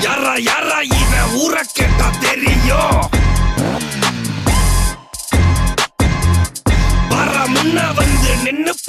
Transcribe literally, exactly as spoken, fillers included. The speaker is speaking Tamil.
யாரா யாரா இவன் ஊரை கேட்டா தெரியும். வர முன்ன வந்து நின்னு